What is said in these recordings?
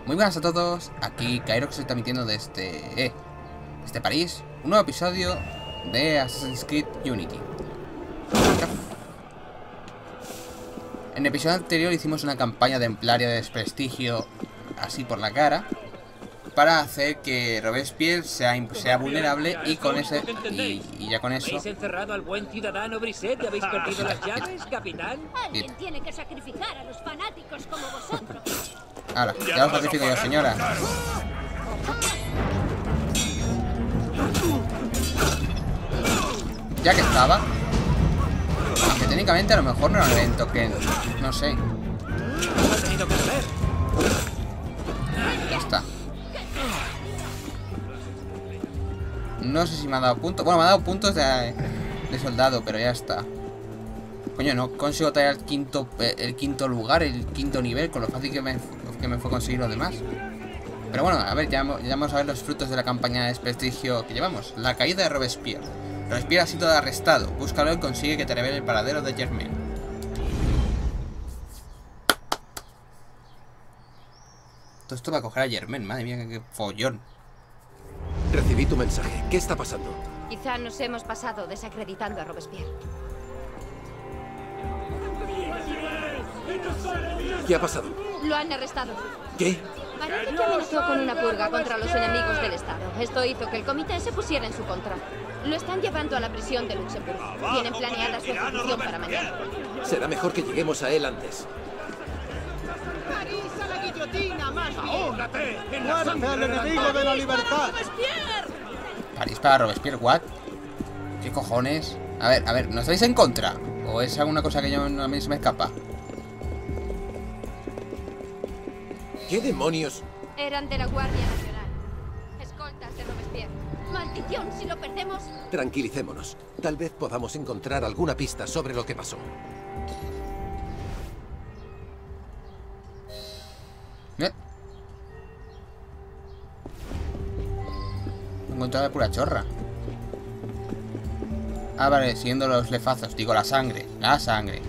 Muy buenas a todos, aquí Kyrox se está emitiendo desde París, un nuevo episodio de Assassin's Creed Unity. En el episodio anterior hicimos una campaña templaria de desprestigio así por la cara para hacer que Robespierre sea vulnerable y con ese y ya con eso. ¿Habéis encerrado al buen ciudadano Brisset y habéis perdido las llaves, capitán? Alguien tiene que sacrificar a los fanáticos como vosotros. Ahora, ya lo sacrifico yo, señora. Ya que estaba. Aunque técnicamente a lo mejor no era un evento que... no sé. ¿Cómo ha tenido que ser? Ya está. No sé si me ha dado puntos. Bueno, me ha dado puntos de soldado, pero ya está. Coño, no consigo traer el quinto lugar, el quinto nivel, con lo fácil que me fue conseguir lo demás. Pero bueno, a ver, ya vamos a ver los frutos de la campaña de desprestigio que llevamos. La caída de Robespierre. Robespierre ha sido arrestado. Búscalo y consigue que te revele el paradero de Germain. Todo esto va a coger a Germain, madre mía, qué follón. Recibí tu mensaje. ¿Qué está pasando? Quizá nos hemos pasado desacreditando a Robespierre. ¿Qué ha pasado? Lo han arrestado. ¿Qué? Parece que amenazó con una purga contra los enemigos del Estado. Esto hizo que el comité se pusiera en su contra. Lo están llevando a la prisión de Luxemburgo. Tienen planeada su ejecución para mañana. Será mejor que lleguemos a él antes. ¡París a la guillotina, más bien! ¡Ahógate en la sangre ¡Muerte al enemigo de la libertad! París para Robespierre, ¿what? ¿Qué cojones? A ver, ¿no estáis en contra? ¿O es alguna cosa que a mí se me escapa? ¿Qué demonios? Eran de la Guardia Nacional. Escoltas de Robespierre. ¡Maldición! Si lo perdemos... Tranquilicémonos. Tal vez podamos encontrar alguna pista sobre lo que pasó. Encontrado de pura chorra. Ah, vale, siguiendo los lefazos. Digo, la sangre. La sangre.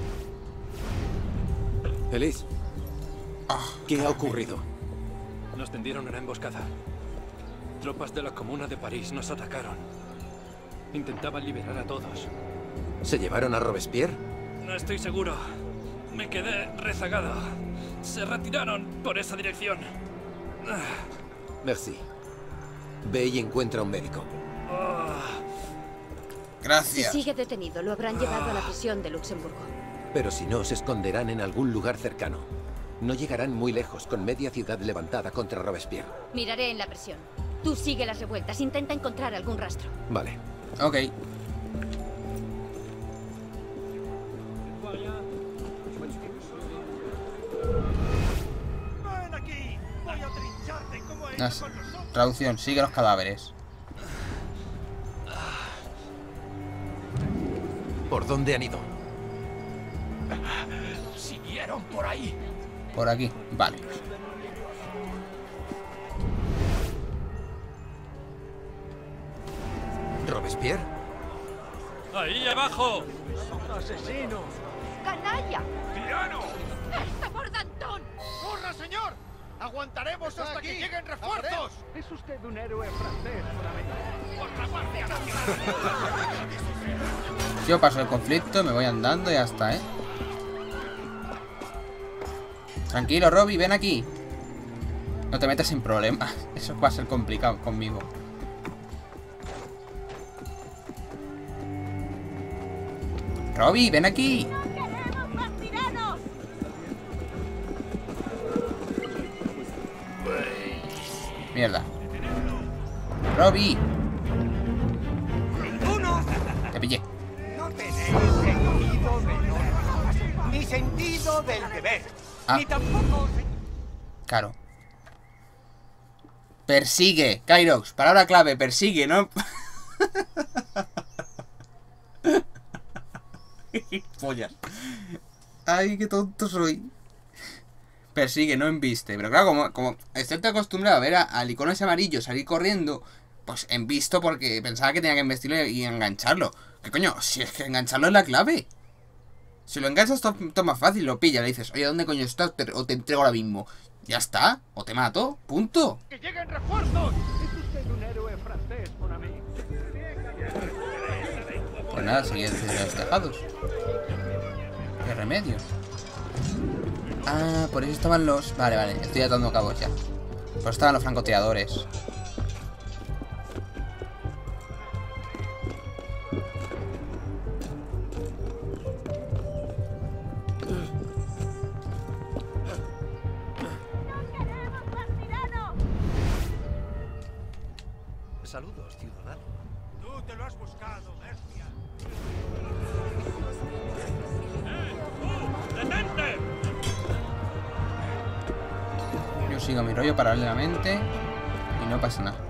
Elise, ¿qué ha ocurrido? Nos tendieron una emboscada. Tropas de la Comuna de París nos atacaron. Intentaban liberar a todos. ¿Se llevaron a Robespierre? No estoy seguro. Me quedé rezagado. Se retiraron por esa dirección. Merci. Ve y encuentra a un médico. Si Gracias. sigue detenido, lo habrán llevado a la prisión de Luxemburgo. Pero si no, se esconderán en algún lugar cercano. No llegarán muy lejos con media ciudad levantada contra Robespierre. Miraré en la prisión. Tú sigue las revueltas. Intenta encontrar algún rastro. Vale. Ok. ¡Ven aquí! ¡Voy a trincharte como he hecho Nas- con los otros! Traducción, sigue los cadáveres. ¿Por dónde han ido? Siguieron por ahí. Por aquí, vale. ¿Robespierre? ¡Ahí abajo! ¡Asesino! ¡Canalla! ¡Tirano! ¡Este bordantón! ¡Corra, señor! ¡Aguantaremos hasta que lleguen refuerzos! Es usted un héroe francés, ¡Otra guardia nacional! Yo paso el conflicto, me voy andando y ya está, ¿eh? Tranquilo, Robbie, ven aquí. No te metas en problemas. Eso va a ser complicado conmigo. Robbie, ven aquí. ¡No queremos más tiranos! Mierda. Robbie, ¡Ninguno! te pillé. No tenéis sentido del honor, ni sentido del deber, Ah. ni tampoco... Claro. Persigue, Kyrox. Palabra clave, persigue, ¿no? Pollas. Ay, qué tonto soy. Persigue, no embiste. Pero claro, como estoy acostumbrado a ver al icono ese amarillo salir corriendo, pues embisto porque pensaba que tenía que embestirlo y engancharlo. ¿Qué coño? Si es que engancharlo es la clave. Si lo enganchas, todo es más fácil, lo pillas, le dices, oye, ¿dónde coño estás? O te entrego ahora mismo. Ya está. O te mato. Punto. ¡Que lleguen refuerzos! Es usted un héroe francés para mí. Pues nada, seguir desde los tejados. ¿Qué remedio? Ah, por eso estaban los... Vale, vale, estoy atando cabos ya. Por eso estaban los francotiradores. Saludos, ciudadano. Tú te lo has buscado, bestia. ¡Detente! Yo sigo mi rollo paralelamente y no pasa nada.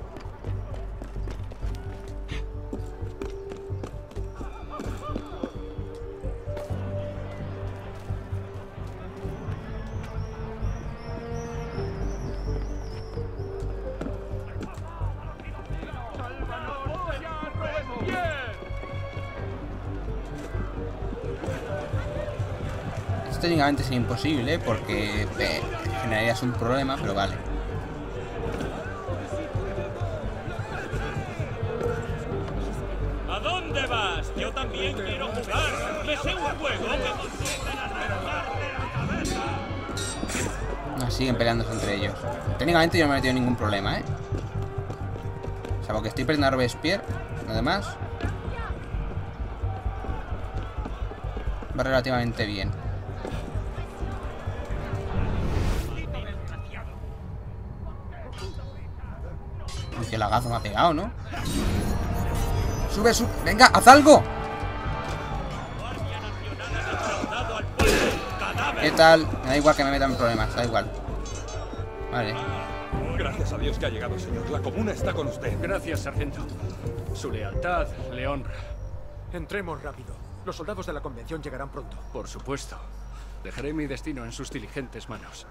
Técnicamente es imposible porque generarías un problema, pero vale. ¿A dónde vas? Yo también quiero jugar. Me sé un juego que consiste en arrancarte la cabeza. Siguen peleándose entre ellos. Técnicamente yo no me he metido en ningún problema, ¿eh? O sea, porque estoy perdiendo a Robespierre. Además va relativamente bien. Uy, qué lagazo me ha pegado, ¿no? ¡Sube, sube! ¡Venga, haz algo! ¿Qué tal? Me da igual que me metan en problemas, da igual. Vale. Gracias a Dios que ha llegado, señor. La comuna está con usted. Gracias, sargento. Su lealtad le honra. Entremos rápido. Los soldados de la convención llegarán pronto. Por supuesto. Dejaré mi destino en sus diligentes manos.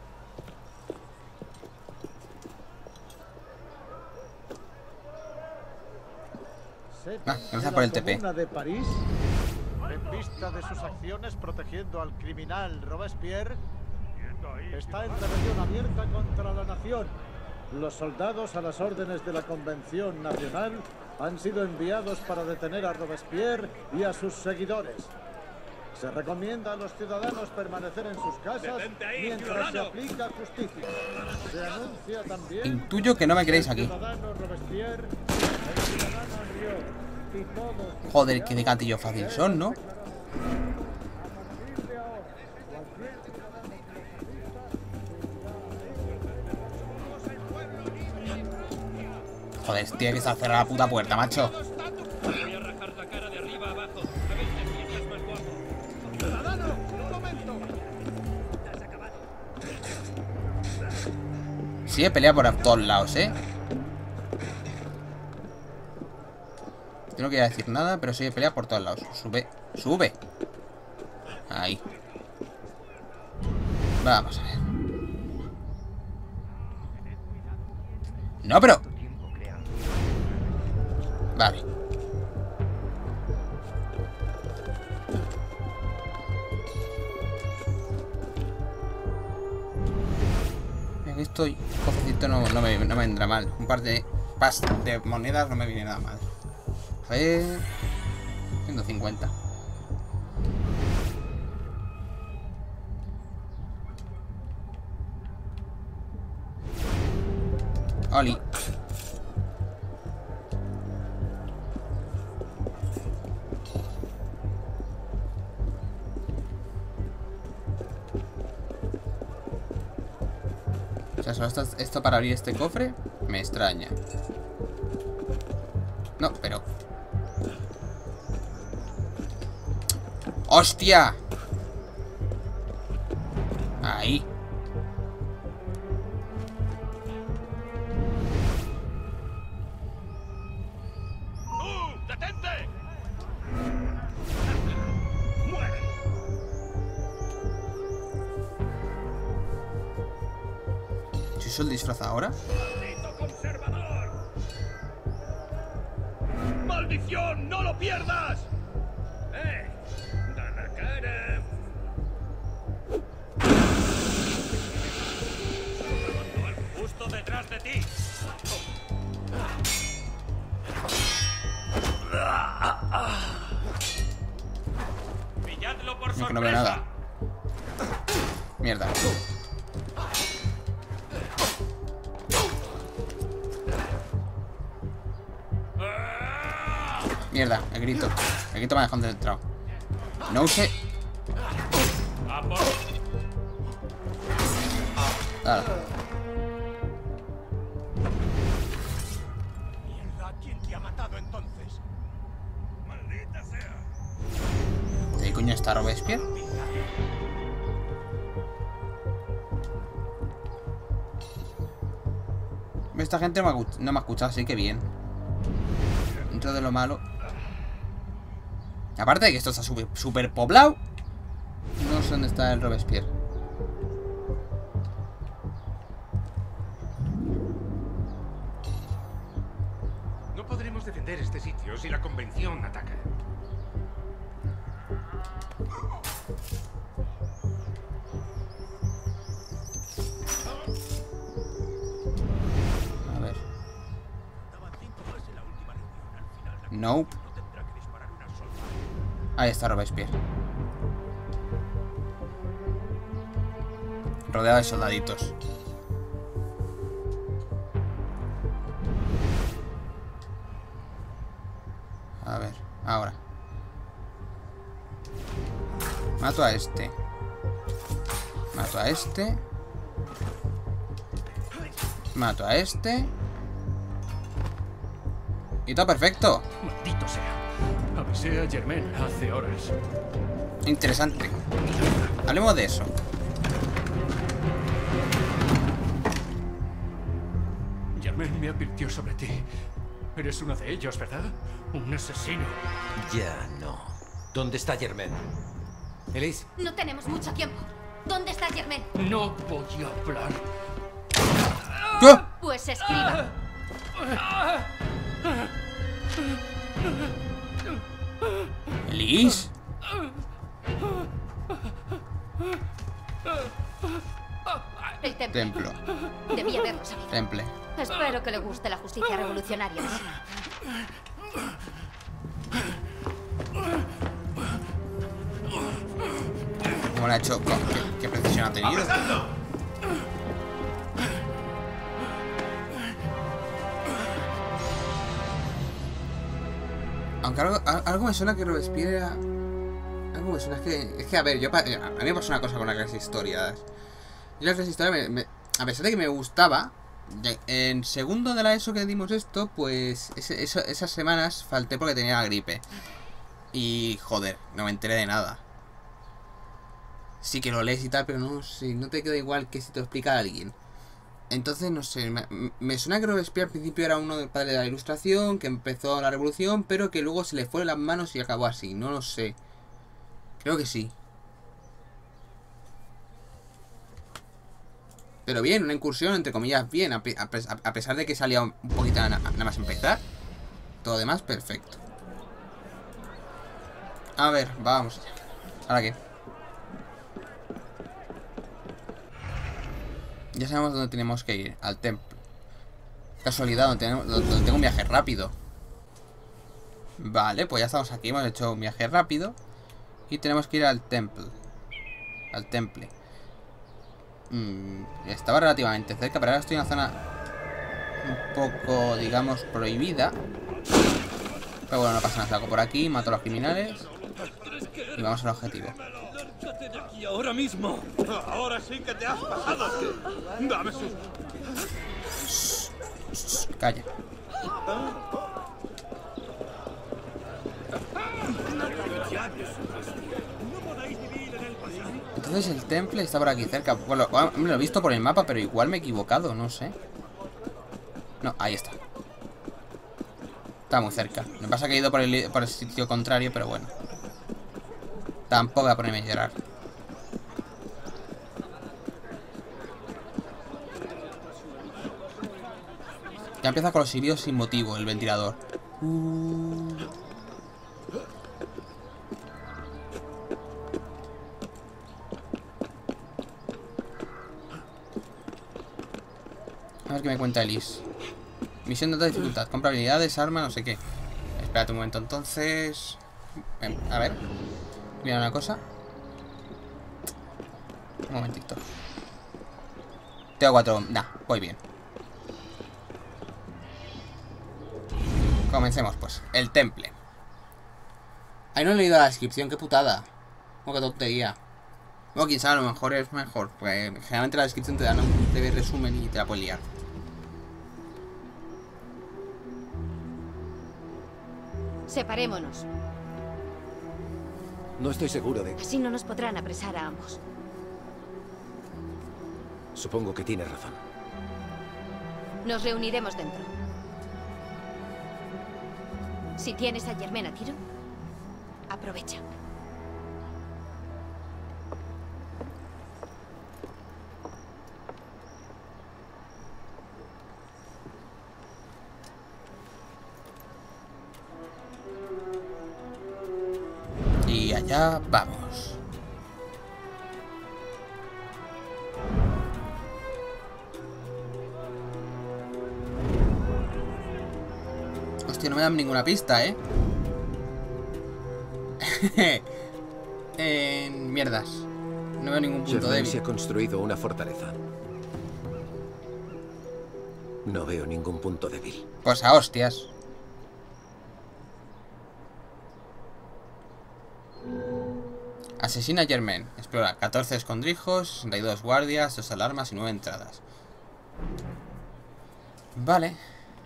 Gracias por el TP. De París, en vista de sus acciones protegiendo al criminal Robespierre, está en rebelión abierta contra la nación. Los soldados a las órdenes de la Convención Nacional han sido enviados para detener a Robespierre y a sus seguidores. Se recomienda a los ciudadanos permanecer en sus casas mientras se aplica justicia. Se anuncia también... Intuyo que no me queréis aquí. El ciudadano Robespierre, el ciudadano Henriot y todos... Joder, qué de gatillo fácil son, ¿no? Joder, tiene que estar cerrada la puta puerta, macho. Voy a rajar la cara de arriba a abajo. A ver quién es más guapo. ¡Ciudadano! ¡Un momento! Sí, he peleado por todos lados, ¿eh? Yo no quería decir nada, pero sí he peleado por todos lados. Sube, sube. Ahí. Vamos a ver. No, pero... Vale. Aquí estoy. Cofrecito no me vendrá mal. Un par de pas de monedas no me viene nada mal. A ver... 150. Oli. O sea, solo esto para abrir este cofre me extraña. No, pero... ¡Hostia! Ahí. ¡Detente! ¿Si uso el disfraz ahora? ¡Maldito conservador! ¡Maldición! ¡No lo pierdas! ¡Da la cara! de ti. Pilladlo por No, que no veo nada. sorpresa. Mierda. Mierda, el grito. El grito me ha dejado concentrado. No sé. A por... Claro. Mierda, ¿quién te ha matado entonces? Maldita sea. ¿Qué coño está Robespierre? Esta gente no me ha escuchado, así que bien. Dentro de lo malo. Aparte de que esto está súper poblado. No sé dónde está el Robespierre. No podremos defender este sitio si la convención ataca. A ver. Nope. Ahí está Robespierre. Rodeado de soldaditos. A ver, ahora. Mato a este. Mato a este. Mato a este. Y todo perfecto. Maldito sea. Avisé a Germain hace horas. Interesante. Hablemos de eso. Germain me advirtió sobre ti. Eres uno de ellos, ¿verdad? Un asesino. Ya no. ¿Dónde está Germain? Elise. No tenemos mucho tiempo. ¿Dónde está Germain? No voy a hablar. ¡Oh! Pues escriba. ¿Elise? El templo. Templo. Debía haberlo sabido. Temple. Espero que le guste la justicia revolucionaria. ¿Cómo lo ha hecho? ¿Qué precisión ha tenido? Aunque algo me suena que Robespierre era... Algo me suena, es que a ver, a mí me pasó una cosa con la clase de historias. Y la clase de historia, a pesar de que me gustaba, en segundo de la ESO que dimos esto, pues esas semanas falté porque tenía la gripe. Y joder, no me enteré de nada. Sí que lo lees y tal, pero no sé, no te queda igual que si te lo explica alguien. Entonces, no sé, me suena que Robespierre al principio era uno del padre de la Ilustración, que empezó la revolución, pero que luego se le fue de las manos y acabó así, no lo sé. Creo que sí. Pero bien, una incursión, entre comillas, bien, a pesar de que salía un poquito nada más empezar. Todo demás, perfecto. A ver, vamos allá. ¿Ahora qué? Ya sabemos dónde tenemos que ir, al templo. Casualidad, donde tengo un viaje rápido. Vale, pues ya estamos aquí, hemos hecho un viaje rápido. Y tenemos que ir al templo. Al temple. Estaba relativamente cerca, pero ahora estoy en una zona un poco, digamos, prohibida. Pero bueno, no pasa nada, salgo por aquí, mato a los criminales. Y vamos al objetivo. ¡Lárgate de aquí ahora mismo! Ahora sí que te has pasado. Dame sus... Calla. Entonces el temple está por aquí cerca. Bueno, me lo he visto por el mapa, pero igual me he equivocado, no sé. No, ahí está. Está muy cerca. Me pasa que he ido por el sitio contrario, pero bueno. Tampoco voy a ponerme a llorar. Ya empieza con los silbidos sin motivo, el ventilador. A ver qué me cuenta Elise. Misión de alta dificultad. Compra habilidades, arma, no sé qué. Espérate un momento, entonces... A ver. Mira una cosa. Un momentito. Tengo 4... Nah, voy bien. Comencemos, pues. El temple. Ahí no he leído la descripción, qué putada. Oh, qué tontería. Bueno, quién sabe, a lo mejor es mejor. Pues generalmente la descripción te dan un breve resumen y te la puedes liar. Separémonos. No estoy seguro de... Así no nos podrán apresar a ambos. Supongo que tienes razón. Nos reuniremos dentro. Si tienes a Germain a tiro, aprovecha. Y allá vamos. Hostia, no me dan ninguna pista, Mierdas. No veo ningún punto Germain débil. se ha construido una fortaleza. No veo ningún punto débil. Pues a hostias. Asesina a Germain. Explora 14 escondrijos, 62 guardias, 2 alarmas y 9 entradas. Vale.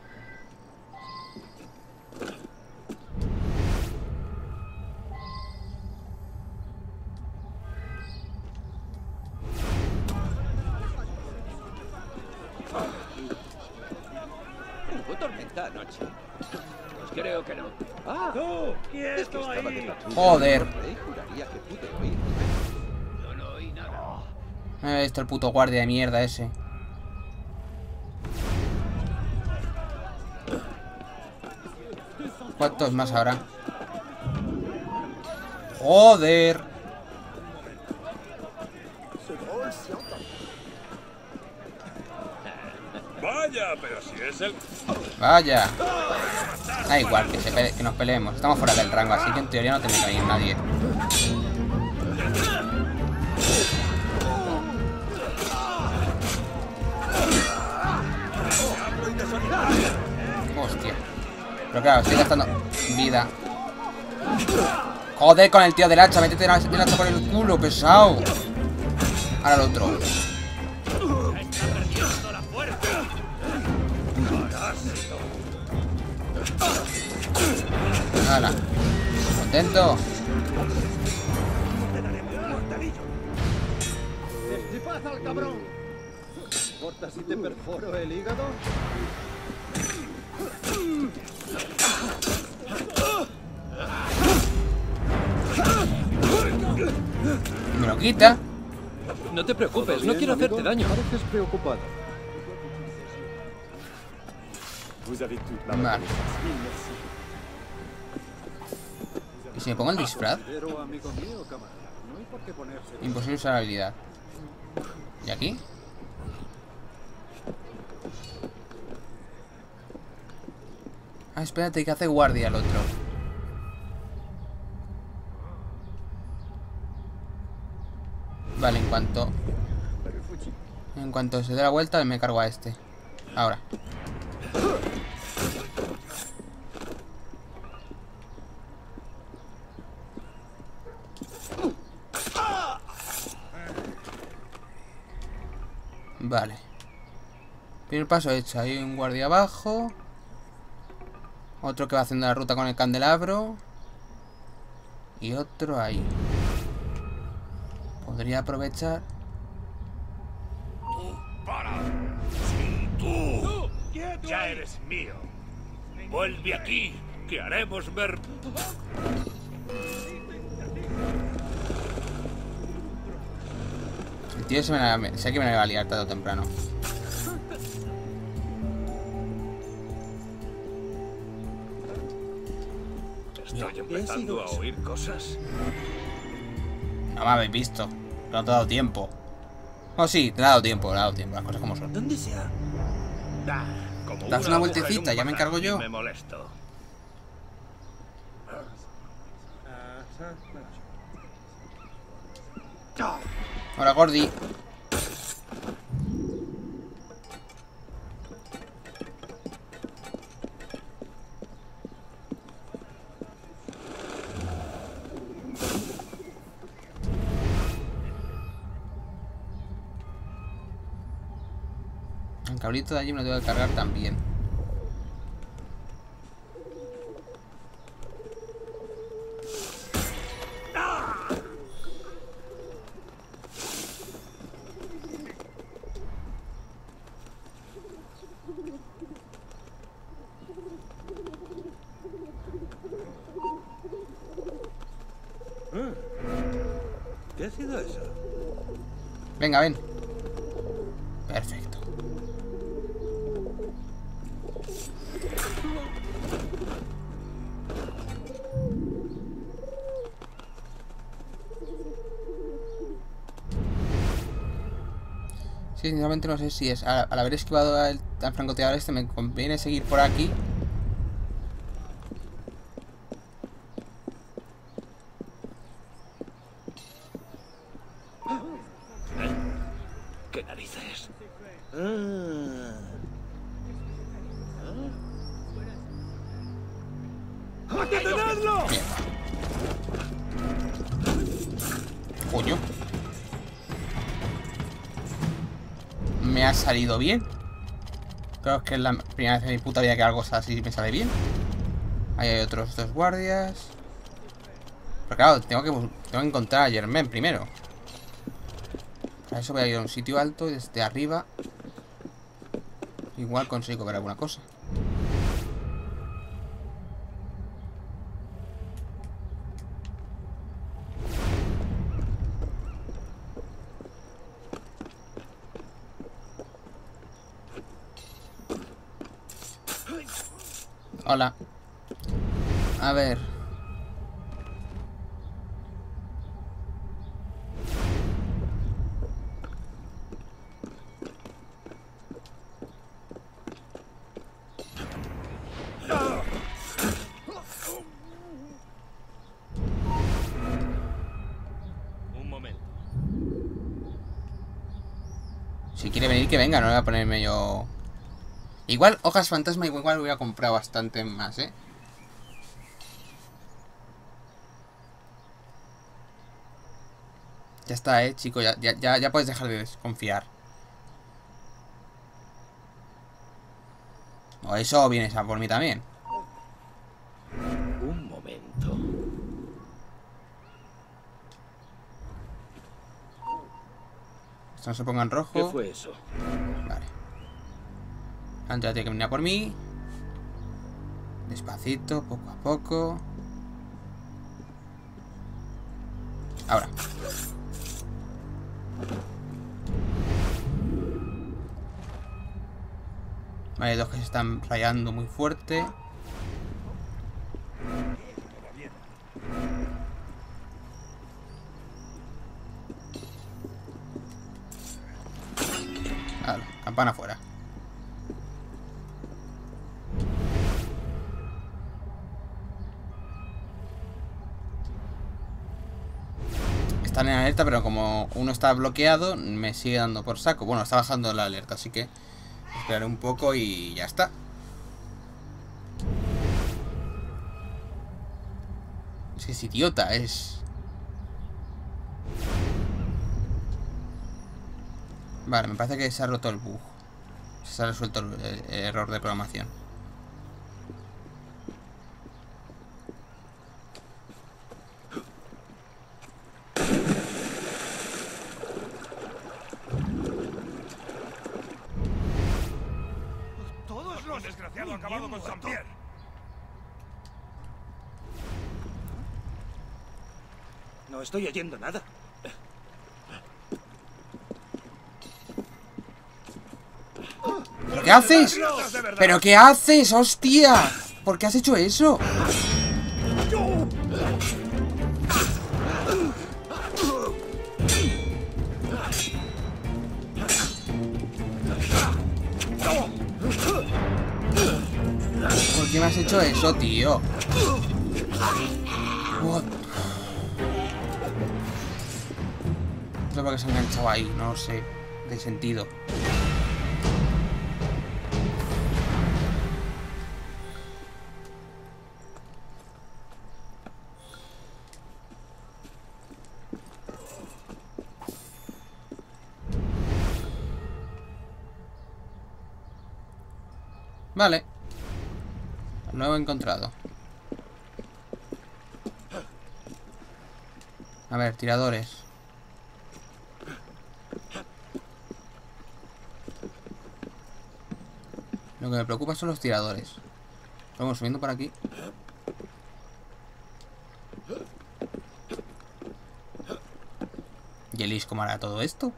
¿Hubo tormenta anoche? Pues creo que no. ¡Ah! ¡Tú! Es que ¡Quieto estaba ahí! de patrulla. Joder. Rey juraría que pude oír. Yo no oí nada. Ahí está el puto guardia de mierda ese. ¿Cuántos más habrá? Joder. Vaya, pero si es el... Vaya. Da igual que nos peleemos. Estamos fuera del rango, así que en teoría no tiene que venir nadie. Hostia. Pero claro, estoy gastando vida. Joder con el tío del hacha. Métete el hacha por el culo, pesado. Ahora el otro. Hala. ¿Contento? ¡Destripad al cabrón! ¿Importa si te perforo el hígado? Me lo quita. No te preocupes, no quiero hacerte daño. Pareces preocupado. Vale. ¿Y si me pongo el disfraz? Pero, amigo mío, camarada, no hay por qué ponerse... Imposible usar la habilidad. ¿Y aquí? Ah, espérate, que hace guardia el otro. Vale, en cuanto se dé la vuelta, me cargo a este. Ahora. Vale. Primer paso hecho. Hay un guardia abajo. Otro que va haciendo la ruta con el candelabro. Y otro ahí. Podría aprovechar. ¡Para! ¡Sí, tú! ¡Ya eres mío! ¡Vuelve aquí! ¡Que haremos ver! El tío sé que me la va a liar tarde o temprano. Estoy empezando a oír cosas. No me habéis visto. No te he dado tiempo. Oh, sí, te he dado tiempo, Las cosas como son. ¿Dónde se ha...? Das una vueltecita, ya me encargo yo. Me molesto. Hola, Gordy. El cabrito de allí me lo tengo que cargar también. ¿Qué ha sido eso? Venga, ven. Perfecto. Sí, sinceramente no sé si es al haber esquivado al francotirador este me conviene seguir por aquí. ¿Qué narices? ¡Detenedlo! Coño. Me ha salido bien. Creo que es la primera vez en mi puta vida que algo así me sale bien. Ahí hay otros dos guardias. Pero claro, tengo que encontrar a Germain primero. Para eso voy a ir a un sitio alto y desde arriba igual consigo ver alguna cosa. Hola. A ver. Un momento. Si quiere venir, que venga, no voy a ponerme yo... Igual, hojas fantasma, igual voy a comprar bastante más, ¿eh? Ya está, chico, ya puedes dejar de desconfiar. O eso vienes a por mí también. Un momento. Esto no se ponga en rojo. ¿Qué fue eso? Vale. Antes tiene que venir a por mí. Despacito, poco a poco. Ahora. Vale, hay dos que se están rayando muy fuerte. Vale, campana afuera. Están en alerta, pero como uno está bloqueado, me sigue dando por saco. Bueno, está bajando la alerta, así que esperaré un poco y ya está. Es que es idiota, es... Vale, me parece que se ha roto el bug. Se ha resuelto el error de programación. Todos los desgraciado acabado con Saint-Pierre. No estoy oyendo nada. ¿Pero qué haces? ¿Pero qué haces, hostia? ¿Por qué has hecho eso? ¿Por qué me has hecho eso, tío? What? No sé por qué se ha enganchado ahí, no lo sé. De sentido. Vale. Nuevo encontrado. A ver, tiradores. Lo que me preocupa son los tiradores. Vamos subiendo por aquí. ¿Y Elise cómo hará todo esto?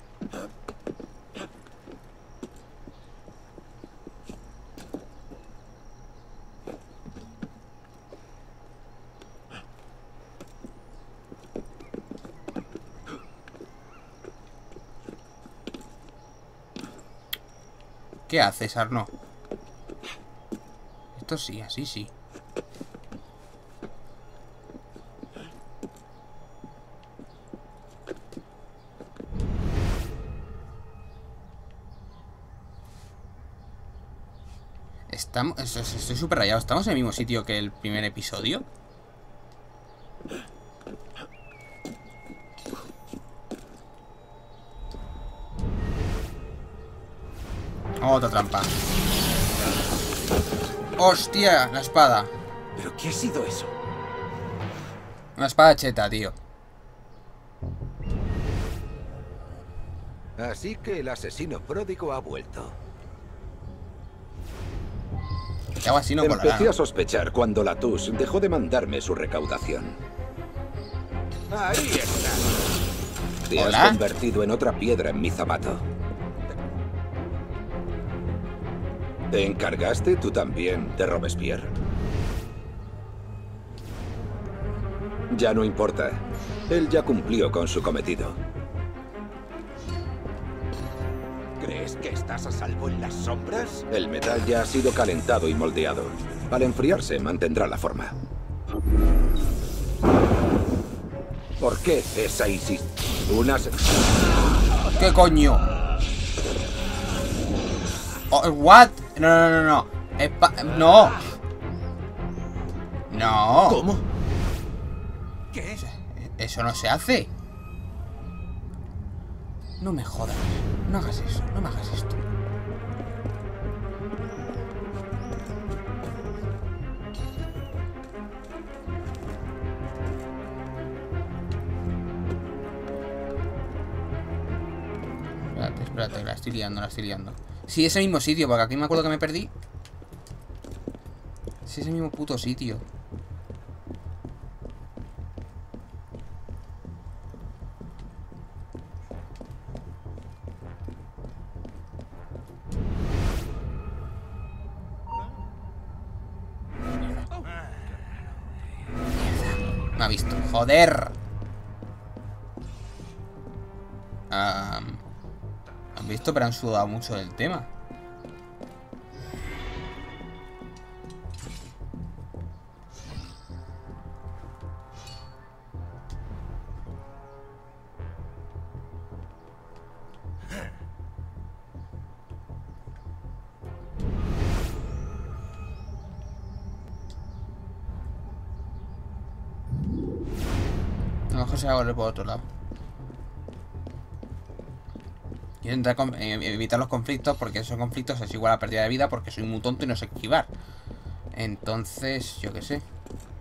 ¿Qué haces, Arno? Esto sí, así sí. Estamos... Estoy súper rayado. ¿Estamos en el mismo sitio que el primer episodio? Otra trampa. ¡Hostia! La espada. ¿Pero qué ha sido eso? Una espada cheta, tío. Así que el asesino pródigo ha vuelto. ¿Qué hago así? No colará, Empecé ¿no? a sospechar cuando Latouche dejó de mandarme su recaudación. Ahí está. Te ¿Hola? has convertido en otra piedra en mi zapato. ¿Te encargaste tú también de Robespierre? Ya no importa. Él ya cumplió con su cometido. ¿Crees que estás a salvo en las sombras? El metal ya ha sido calentado y moldeado. Al enfriarse mantendrá la forma. ¿Por qué esa unas... ¿Qué coño? Oh, ¿what? No. No. No. ¿Cómo? ¿Qué? Eso no se hace. No me jodas. No hagas eso. No me hagas esto. Espérate, la estoy liando. Sí, ese mismo sitio, porque aquí me acuerdo que me perdí. Sí, ese mismo puto sitio. Me ha visto. ¡Joder! Han visto, pero han sudado mucho del tema. A lo mejor se va a volver por otro lado. Quiero evitar los conflictos, porque esos conflictos es igual a pérdida de vida, porque soy muy tonto y no sé esquivar. Entonces, yo qué sé.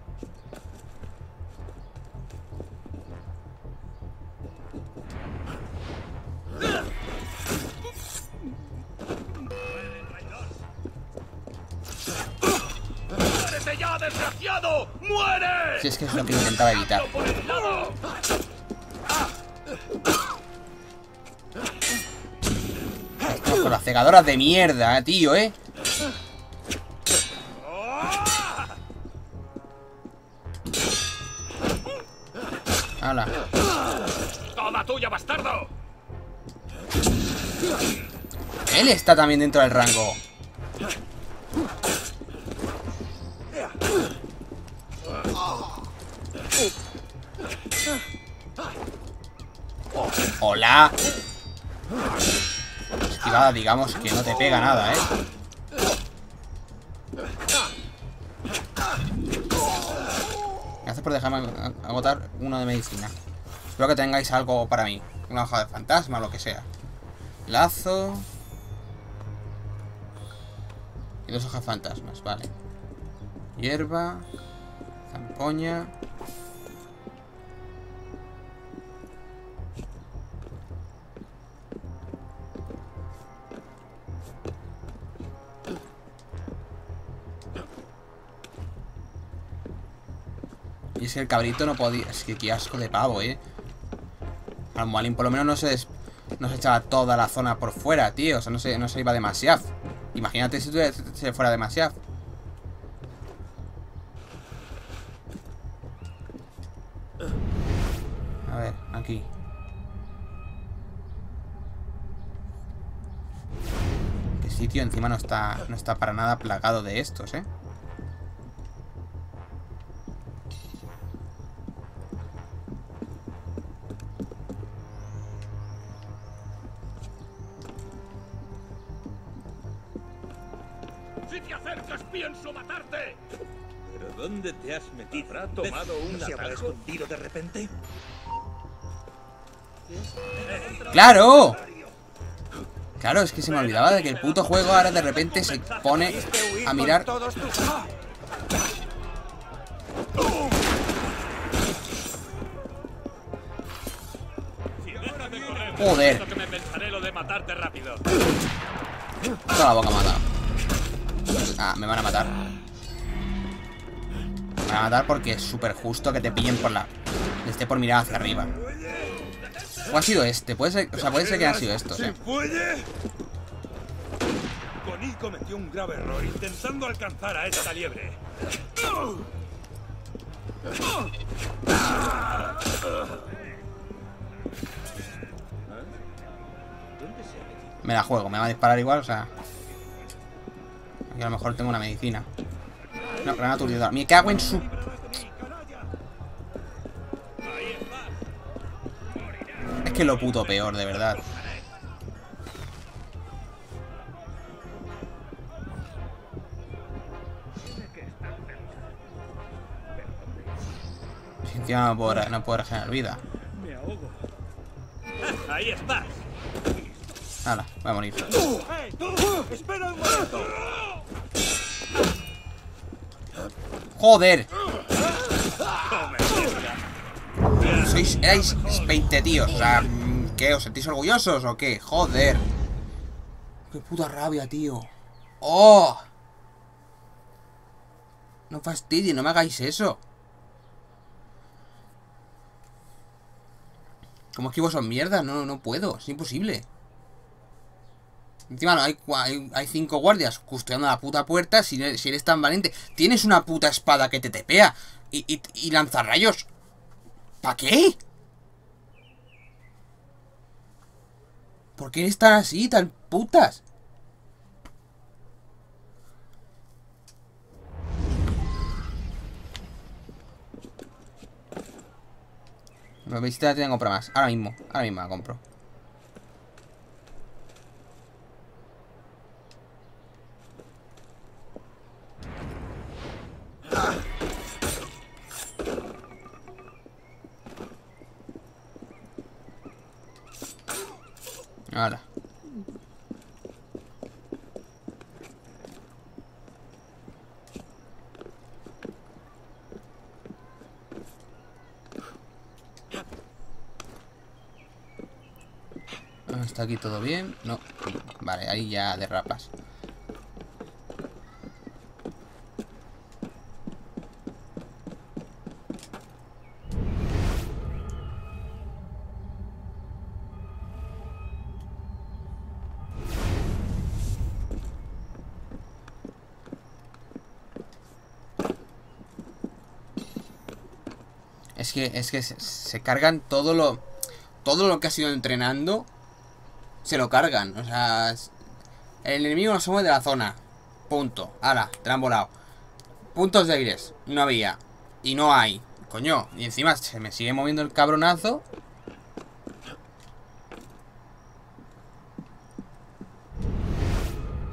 ¡Muérete ya, desgraciado! ¡Muere! Si es que es lo que intentaba evitar. Con las cegadoras de mierda, tío, ¡Hala! ¡Toda tuya, bastardo! Él está también dentro del rango. ¡Hola! Esquivada, digamos que no te pega nada, ¿eh? Gracias por dejarme agotar uno de medicina. Espero que tengáis algo para mí. Una hoja de fantasma o lo que sea. Lazo. Y 2 hojas fantasmas, vale. Hierba. Zampoña. Y es que el cabrito no podía... Es que qué asco de pavo, Almualín por lo menos no se echaba toda la zona por fuera, tío. O sea, no se iba demasiado. Imagínate si se fuera demasiado. A ver, aquí. Qué sitio encima no está para nada plagado de estos, ¡Si te acercas, pienso matarte! ¿Pero dónde te has metido? ¿Habrá tomado un ¿Se habrá atajo? escondido de repente? ¡Claro! Claro, es que se me olvidaba de que el puto juego ahora de repente se pone a mirar... Joder. Que me pensaré lo de matarte rápido. Toda la boca mata. Ah, me van a matar. Me van a matar porque es súper justo que te pillen por la... esté por mirar hacia arriba. ¿O ha sido este? Puede ser, o sea, puede ser que han sido estos, ¿Puede? Connie cometió un grave error intentando alcanzar a esta liebre. Me la juego, me va a disparar igual, o sea... Y a lo mejor tengo una medicina. No, granada aturdidora. Me cago en su... Es que lo puto peor, de verdad. Si encima no puedo regenerar vida. Me ahogo. Ahí estás. Hala, voy a morir. ¡Hey, tú! ¡Espera un momento! ¡Joder! Erais 20 tíos. O sea, ¿qué? ¿Os sentís orgullosos o qué? ¡Joder! ¡Qué puta rabia, tío! ¡Oh! No fastidien, no me hagáis eso. ¿Cómo esquivo esas mierdas? No puedo, es imposible. Encima no, hay 5 guardias custodiando la puta puerta. Si eres tan valiente, tienes una puta espada que te tepea y lanzarrayos. ¿Para qué? ¿Por qué eres tan así, tan putas? La visita la tengo que comprar más. Ahora mismo la compro. Ahora. ¿Está aquí todo bien? No. Vale, ahí ya derrapas. Es que se cargan todo lo que ha sido entrenando. Se lo cargan, o sea, el enemigo no se mueve de la zona. Punto. Ala, te la han volado. Puntos débiles, no había. Y no hay. Coño, y encima se me sigue moviendo el cabronazo.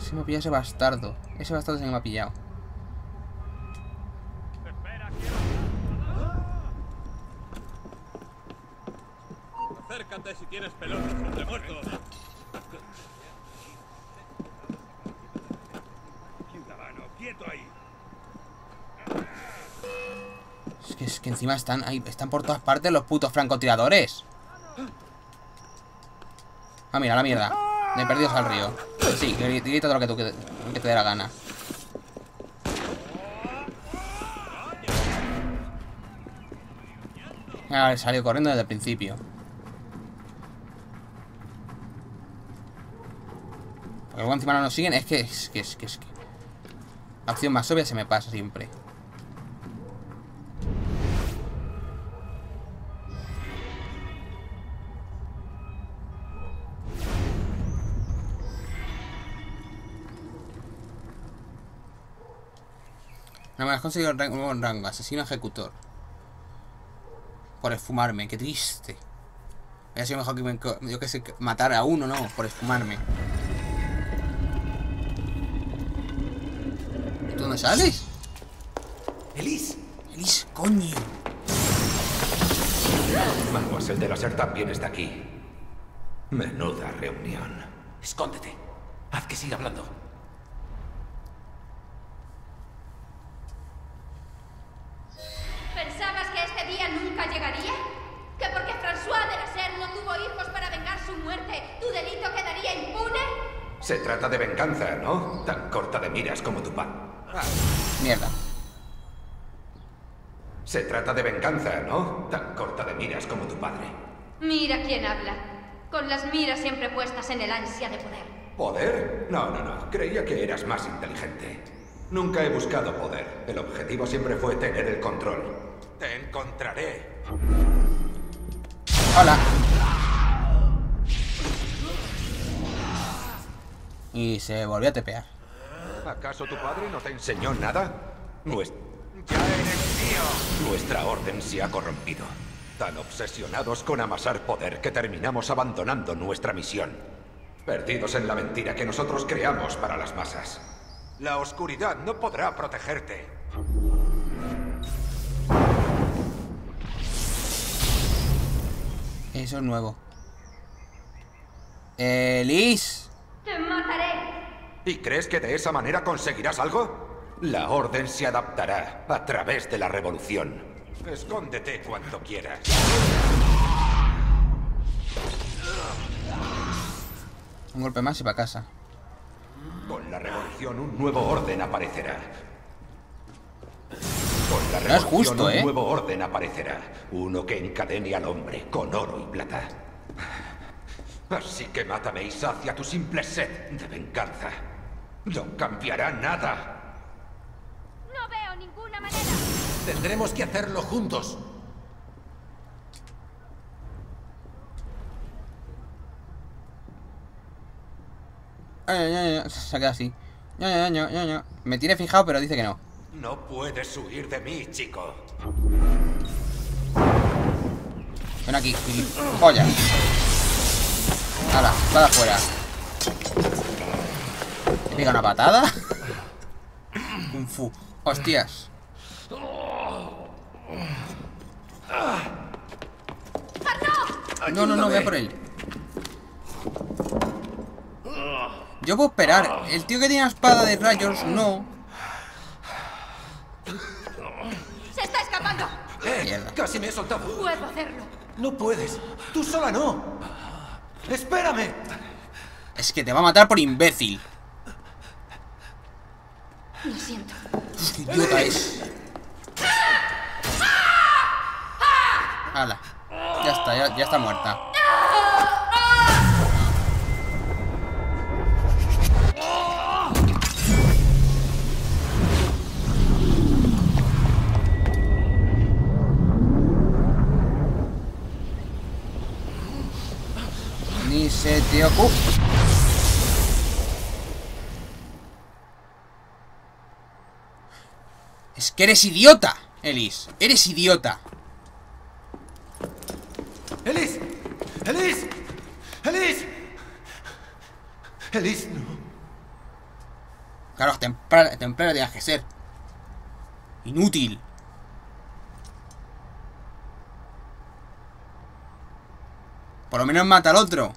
Se me ha pillado ese bastardo. Ese bastardo se me ha pillado. Acércate si tienes pelotas entre muertos. Quieto ahí. Es que encima están ahí, están por todas partes los putos francotiradores. Ah, mira, la mierda. De perdidos al río. Sí, grita todo lo que te dé la gana. Ah, salió corriendo desde el principio. Porque luego encima no nos siguen. Es que. La acción más obvia se me pasa siempre. No me has conseguido un nuevo rango. Asesino ejecutor. Por esfumarme. Qué triste. Hubiera sido mejor que yo que sé, matar a uno, no. Por esfumarme. ¿Tú dónde sales? ¡Elise! ¡Elise, coño! Vamos, el de la SER también está aquí. Menuda reunión. Escóndete. Haz que siga hablando. ¿Pensabas que este día nunca llegaría? ¿Que porque François de la SER no tuvo hijos para vengar su muerte, tu delito quedaría impune? Se trata de venganza, ¿no? Tan corta de miras como tu pan. Mierda. Se trata de venganza, ¿no? Tan corta de miras como tu padre. Mira quién habla. Con las miras siempre puestas en el ansia de poder. ¿Poder? No. Creía que eras más inteligente. Nunca he buscado poder. El objetivo siempre fue tener el control. Te encontraré. Hola. Y se volvió a tepear. ¿Acaso tu padre no te enseñó nada? Ya eres mío. Nuestra orden se ha corrompido. Tan obsesionados con amasar poder que terminamos abandonando nuestra misión. Perdidos en la mentira que nosotros creamos para las masas. La oscuridad no podrá protegerte. Eso es nuevo. Elise. ¡Te mataré! ¿Y crees que de esa manera conseguirás algo? La orden se adaptará a través de la revolución. Escóndete cuanto quieras. Un golpe más y para casa. Con la revolución un nuevo orden aparecerá. Con la No es revolución justo, un nuevo orden aparecerá. Uno que encadene al hombre con oro y plata. Así que mátame y sacia tu simple sed de venganza. No cambiará nada. No veo ninguna manera. Tendremos que hacerlo juntos. Se queda así. Me tiene fijado, pero dice que no. No puedes huir de mí, chico. Ven aquí, joya. Hala, para afuera. ¿Me pega una patada? Kung Fu. Hostias. No, voy a por él. Yo puedo esperar. El tío que tiene una espada de rayos, no. ¡Se está escapando! Mierda. Casi me he soltado. Puedo hacerlo. No puedes. Tú sola no. Espérame. Es que te va a matar por imbécil. Lo siento. Uf, qué idiota es. Hala. Ya está, ya está muerta. Ni se te ocurre. Es que eres idiota, Elise. Eres idiota. ¡Elise! ¡Elise! ¡Elise! ¡Elise, no! Claro, templario tenías que ser. Inútil. Por lo menos mata al otro.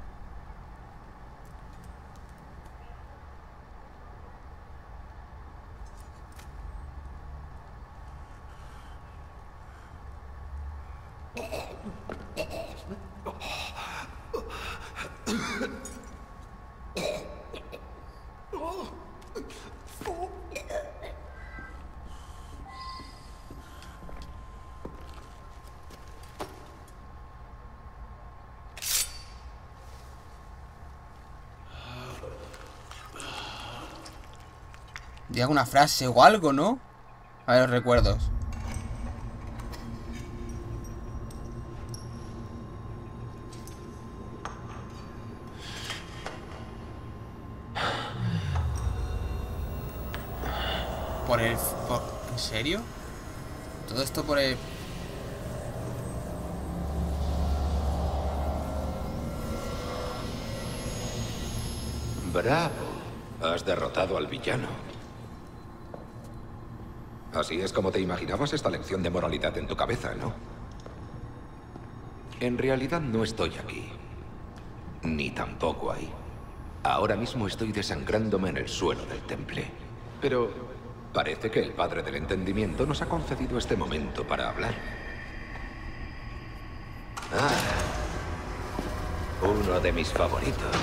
¿Di alguna frase o algo, no? A ver los recuerdos. ¿En serio? Todo esto por el... Bravo. Has derrotado al villano. Así es como te imaginabas esta lección de moralidad en tu cabeza, ¿no? En realidad no estoy aquí. Ni tampoco ahí. Ahora mismo estoy desangrándome en el suelo del temple. Pero parece que el Padre del Entendimiento nos ha concedido este momento para hablar. Uno de mis favoritos.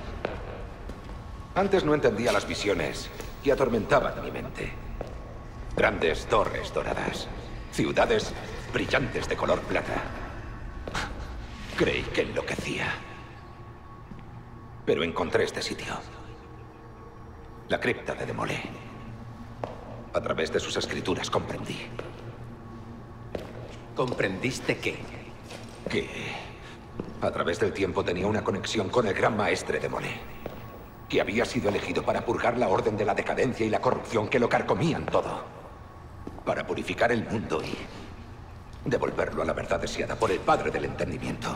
Antes no entendía las visiones que atormentaban mi mente. Grandes torres doradas, ciudades brillantes de color plata. Creí que enloquecía. Pero encontré este sitio. La cripta de Demolé. A través de sus escrituras comprendí. ¿Comprendiste qué? Que a través del tiempo tenía una conexión con el gran maestre Demolé. Que había sido elegido para purgar la orden de la decadencia y la corrupción que lo carcomían todo. Para purificar el mundo y devolverlo a la verdad deseada por el Padre del Entendimiento.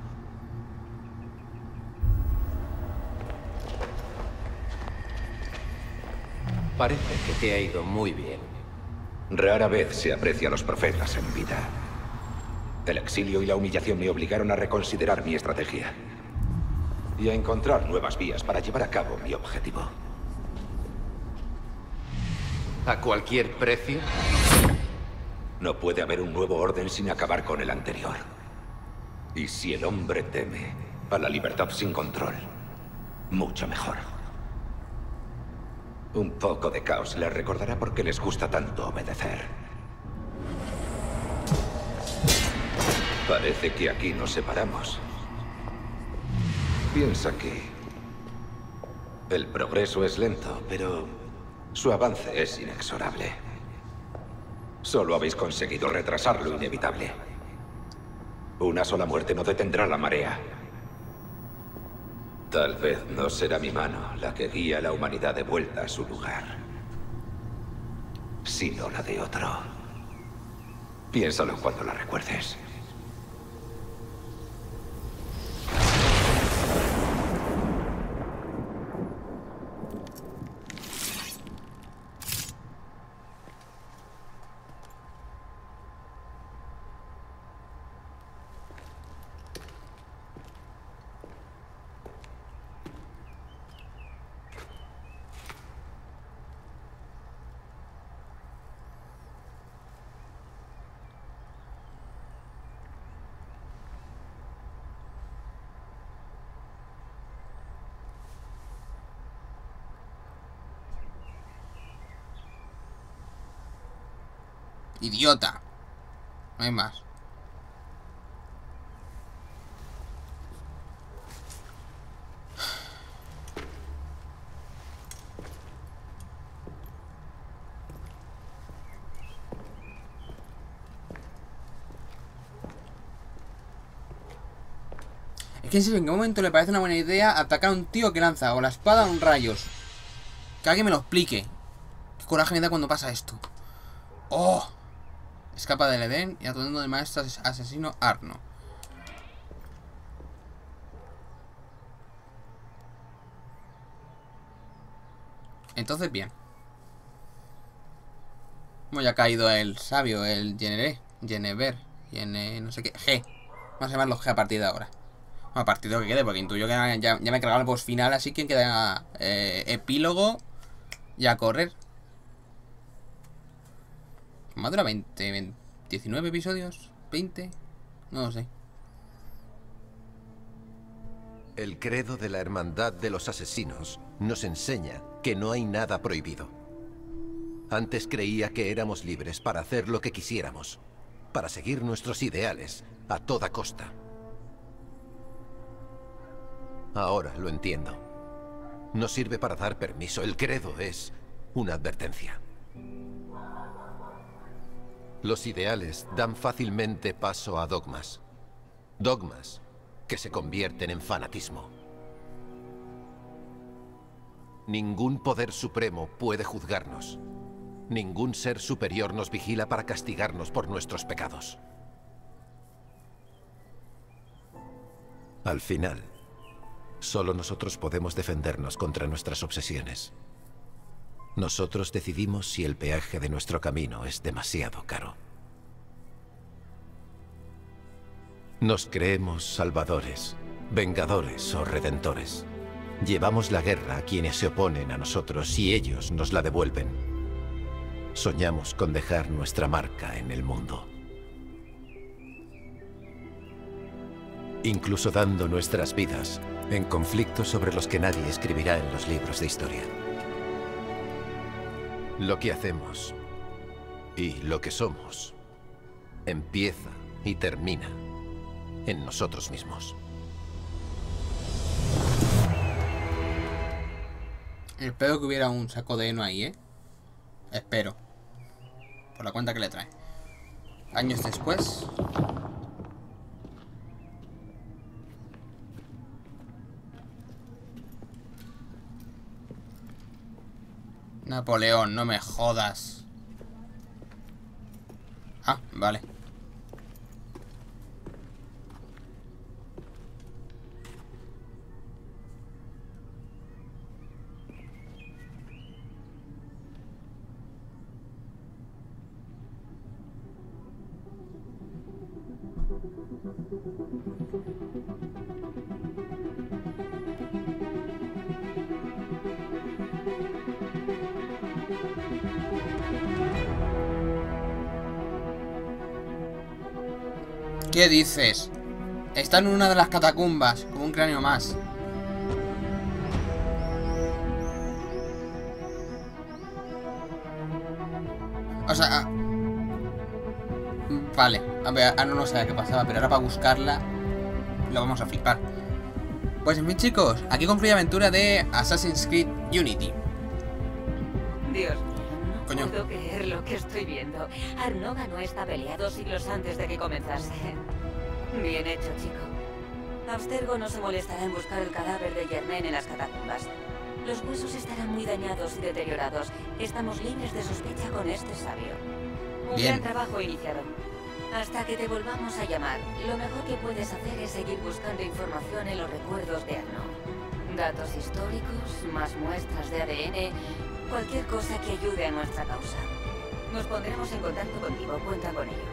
Parece que te ha ido muy bien. Rara vez se aprecia a los profetas en vida. El exilio y la humillación me obligaron a reconsiderar mi estrategia. Y a encontrar nuevas vías para llevar a cabo mi objetivo. ¿A cualquier precio? No puede haber un nuevo orden sin acabar con el anterior. Y si el hombre teme a la libertad sin control, mucho mejor. Un poco de caos les recordará por qué les gusta tanto obedecer. Parece que aquí nos separamos. Piensa que el progreso es lento, pero su avance es inexorable. Solo habéis conseguido retrasar lo inevitable. Una sola muerte no detendrá la marea. Tal vez no será mi mano la que guía a la humanidad de vuelta a su lugar, sino la de otro. Piénsalo cuando la recuerdes. Idiota. No hay más. Es que en serio, ¿en qué momento le parece una buena idea atacar a un tío que lanza o la espada o un rayos? Que alguien me lo explique. Qué coraje me da cuando pasa esto. ¡Oh! Escapa del Edén y aturdiendo del maestro asesino Arno. Entonces, bien. Como ya ha caído el sabio, el Genever, no sé qué, G. Vamos a llamarlo G a partir de ahora. Bueno, a partir de lo que quede, porque intuyo que ya me he cargado el boss final, así que queda epílogo y a correr. ¿Más dura 19 episodios? ¿20? No lo sé. El credo de la Hermandad de los Asesinos nos enseña que no hay nada prohibido. Antes creía que éramos libres para hacer lo que quisiéramos, para seguir nuestros ideales a toda costa. Ahora lo entiendo. No sirve para dar permiso. El credo es una advertencia. Los ideales dan fácilmente paso a dogmas. Dogmas que se convierten en fanatismo. Ningún poder supremo puede juzgarnos. Ningún ser superior nos vigila para castigarnos por nuestros pecados. Al final, solo nosotros podemos defendernos contra nuestras obsesiones. Nosotros decidimos si el peaje de nuestro camino es demasiado caro. Nos creemos salvadores, vengadores o redentores. Llevamos la guerra a quienes se oponen a nosotros y ellos nos la devuelven. Soñamos con dejar nuestra marca en el mundo. Incluso dando nuestras vidas en conflictos sobre los que nadie escribirá en los libros de historia. Lo que hacemos y lo que somos empieza y termina en nosotros mismos. Espero que hubiera un saco de heno ahí, ¿eh? Espero. Por la cuenta que le trae. Años después. Napoleón, no me jodas. Ah, vale. ¿Qué dices? Está en una de las catacumbas, como un cráneo más. O sea... vale, a ver, ahora no sabía qué pasaba, pero ahora para buscarla lo vamos a flipar. Pues en fin, chicos, aquí concluye la aventura de Assassin's Creed Unity. Dios mío, no Coño. puedo creer lo que estoy viendo. Arnoga no está pelea 2 siglos antes de que comenzase. Bien hecho, chico. Abstergo no se molestará en buscar el cadáver de Germain en las catacumbas. Los huesos estarán muy dañados y deteriorados. Estamos libres de sospecha con este sabio. Un Bien. gran trabajo iniciado. Hasta que te volvamos a llamar, lo mejor que puedes hacer es seguir buscando información en los recuerdos de Arnaud. Datos históricos, más muestras de ADN, cualquier cosa que ayude a nuestra causa. Nos pondremos en contacto contigo, cuenta con ello.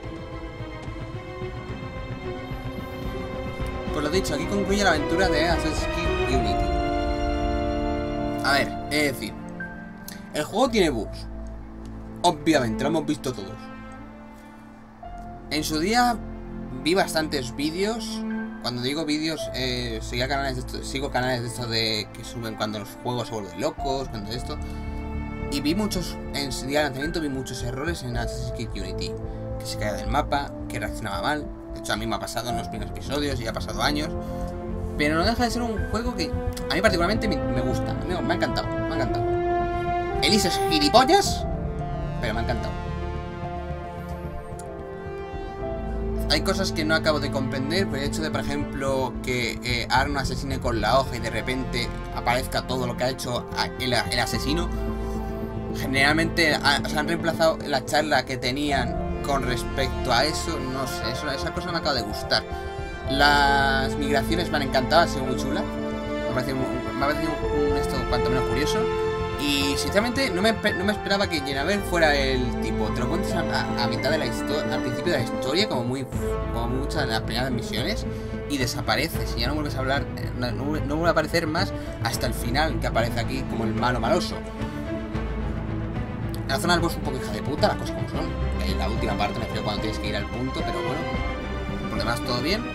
Pues lo dicho, aquí concluye la aventura de Assassin's Creed Unity. A ver, es decir, el juego tiene bugs. Obviamente, lo hemos visto todos. En su día vi bastantes vídeos. Cuando digo vídeos, sigo canales de estos de que suben cuando los juegos se vuelven locos, cuando esto. Y vi muchos, en su día de lanzamiento vi muchos errores en Assassin's Creed Unity. Que se caía del mapa, que reaccionaba mal. De hecho, a mí me ha pasado en los primeros episodios y ha pasado años. Pero no deja de ser un juego que a mí particularmente me gusta. A mí me ha encantado, me ha encantado. Elise es gilipollas, pero me ha encantado. Hay cosas que no acabo de comprender, por el hecho de, por ejemplo, que Arno asesine con la hoja y de repente aparezca todo lo que ha hecho el asesino. Generalmente se han reemplazado la charla que tenían con respecto a eso, no sé, esa cosa me acaba de gustar. Las migraciones me han encantado, ha sido muy chula. Me ha parecido esto cuanto menos curioso. Y sinceramente no me esperaba que Yennefer fuera el tipo. Te lo cuentas a mitad de la historia, al principio de la historia, como muchas de las primeras misiones, y desapareces y ya no vuelves a hablar, no vuelve a aparecer más hasta el final, que aparece aquí como el malo maloso. La zona del boss un poco hija de puta, las cosas como son. En la última parte me refiero cuando tienes que ir al punto, pero bueno, por lo demás todo bien.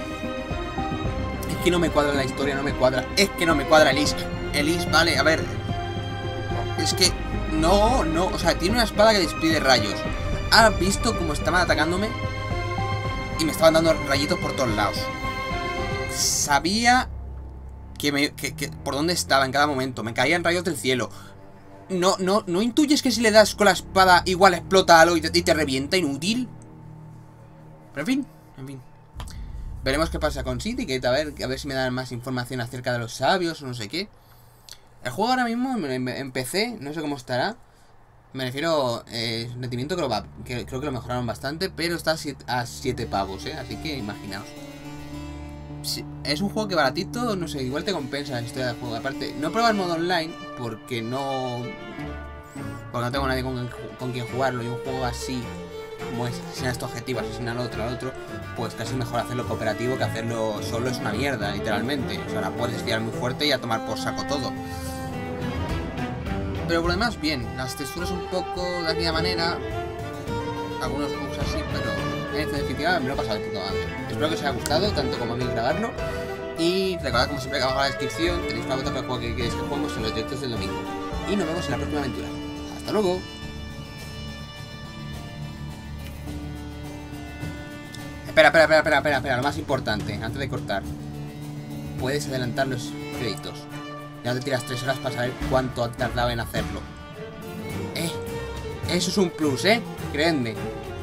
Es que no me cuadra la historia, no me cuadra. Es que no me cuadra Elise. Elise, vale, a ver. Es que no, o sea, tiene una espada que despide rayos. ¿Has visto cómo estaban atacándome? Y me estaban dando rayitos por todos lados. Sabía que por dónde estaba en cada momento. Me caían rayos del cielo. ¿No intuyes que si le das con la espada igual explota algo y te revienta, inútil? Pero en fin. Veremos qué pasa con Syndicate, a ver si me dan más información acerca de los sabios o no sé qué. El juego ahora mismo en PC, no sé cómo estará. Me refiero, rendimiento creo que lo mejoraron bastante, pero está a 7 pavos, así que imaginaos. Sí, es un juego que baratito, no sé, igual te compensa la historia del juego. Aparte, no he probado el modo online porque no tengo nadie con quien jugarlo. Y un juego así, como es asesinar este objetivo, asesinar al otro, pues casi mejor hacerlo cooperativo que hacerlo solo. Es una mierda, literalmente. O sea, la puedes tirar muy fuerte y a tomar por saco todo. Pero por lo demás, bien. Las texturas un poco de aquella manera, algunos bugs así, pero en definitiva me lo he pasado de puta madre. Espero que os haya gustado, tanto como a mí grabarlo. Y recordad, como siempre, que abajo en la descripción tenéis una bota para el juego que queréis que juguemos en los directos del domingo. Y nos vemos en la próxima aventura. ¡Hasta luego! Espera, lo más importante, antes de cortar. Puedes adelantar los créditos. Ya te tiras 3 horas para saber cuánto ha tardado en hacerlo. Eso es un plus, creedme.